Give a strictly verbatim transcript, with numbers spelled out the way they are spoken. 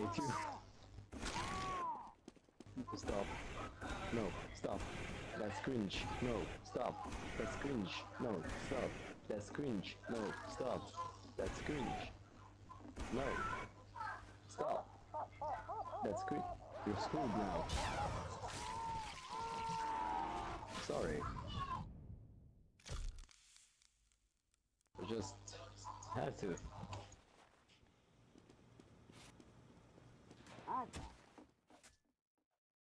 with you. Stop. No, stop. That's cringe. No, stop. That's cringe. No, stop. That's cringe. No, stop. That's cringe. No. Stop. That's cringe. You're schooled now. Sorry. I just have to. Okay.